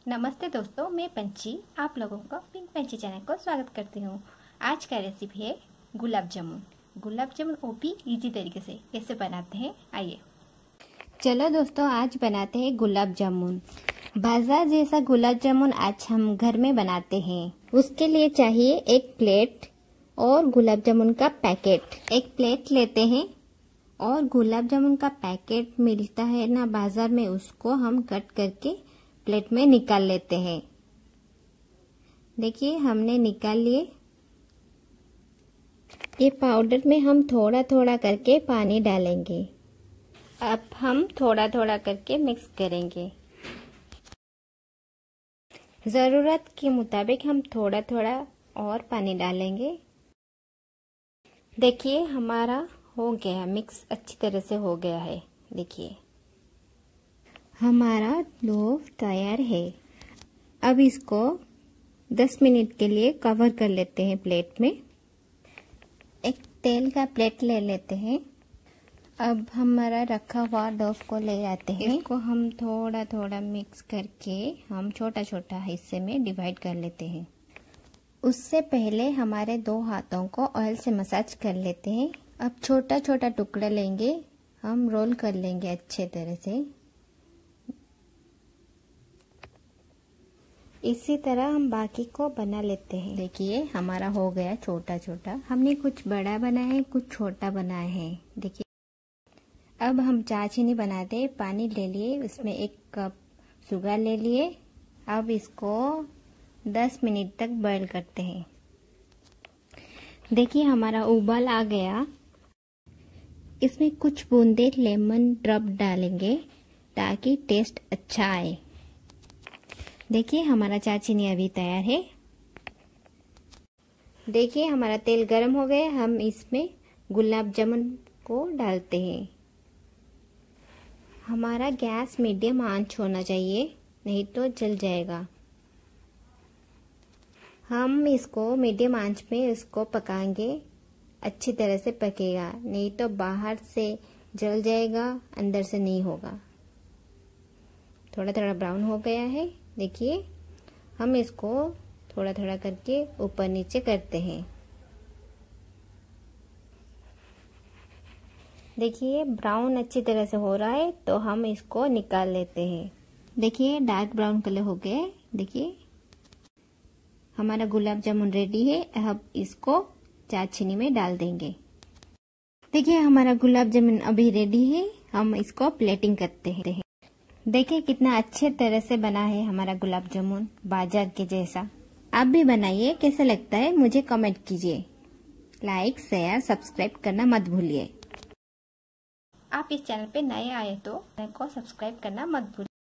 नमस्ते दोस्तों, मैं पंची आप लोगों को पिंक पंची चैनल को स्वागत करती हूँ। आज का रेसिपी है गुलाब जामुन। गुलाब जामुन वो भी इजी तरीके से कैसे बनाते हैं, आइए। चलो दोस्तों, आज बनाते हैं गुलाब जामुन। बाजार जैसा गुलाब जामुन आज हम घर में बनाते हैं। उसके लिए चाहिए एक प्लेट और गुलाब जामुन का पैकेट। एक प्लेट लेते हैं और गुलाब जामुन का पैकेट मिलता है ना बाजार में, उसको हम कट करके प्लेट में निकाल लेते हैं। देखिए हमने निकाल लिए। ये पाउडर में हम थोड़ा थोड़ा करके पानी डालेंगे। अब हम थोड़ा थोड़ा करके मिक्स करेंगे। ज़रूरत के मुताबिक हम थोड़ा थोड़ा और पानी डालेंगे। देखिए हमारा हो गया मिक्स, अच्छी तरह से हो गया है। देखिए हमारा डो तैयार है। अब इसको 10 मिनट के लिए कवर कर लेते हैं प्लेट में। एक तेल का प्लेट ले लेते हैं। अब हमारा रखा हुआ डो को ले आते हैं। इसको हम थोड़ा थोड़ा मिक्स करके हम छोटा छोटा हिस्से में डिवाइड कर लेते हैं। उससे पहले हमारे 2 हाथों को ऑयल से मसाज कर लेते हैं। अब छोटा छोटा टुकड़ा लेंगे, हम रोल कर लेंगे अच्छे तरह से। इसी तरह हम बाकी को बना लेते हैं। देखिए हमारा हो गया छोटा छोटा। हमने कुछ बड़ा बनाया है, कुछ छोटा बनाया है। देखिए अब हम चाशनी बनाते हैं। पानी ले लिए, उसमें 1 कप शुगर ले लिए। अब इसको 10 मिनट तक बॉईल करते हैं। देखिए हमारा उबाल आ गया। इसमें कुछ बूंदे लेमन ड्रॉप डालेंगे ताकि टेस्ट अच्छा आए। देखिए हमारा चाशनी अभी तैयार है। देखिए हमारा तेल गरम हो गया। हम इसमें गुलाब जामुन को डालते हैं। हमारा गैस मीडियम आंच होना चाहिए, नहीं तो जल जाएगा। हम इसको मीडियम आंच में इसको पकाएंगे, अच्छी तरह से पकेगा, नहीं तो बाहर से जल जाएगा, अंदर से नहीं होगा। थोड़ा थोड़ा ब्राउन हो गया है। देखिए हम इसको थोड़ा थोड़ा करके ऊपर नीचे करते हैं। देखिए ब्राउन अच्छी तरह से हो रहा है, तो हम इसको निकाल लेते हैं। देखिए डार्क ब्राउन कलर हो गया है। देखिए हमारा गुलाब जामुन रेडी है। अब इसको चाशनी में डाल देंगे। देखिए हमारा गुलाब जामुन अभी रेडी है। हम इसको प्लेटिंग करते हैं। देखिए कितना अच्छे तरह से बना है हमारा गुलाब जामुन, बाजार के जैसा। आप भी बनाइए, कैसा लगता है मुझे कमेंट कीजिए। लाइक शेयर सब्सक्राइब करना मत भूलिए। आप इस चैनल पे नए आए तो चैनल को सब्सक्राइब करना मत भूलिए।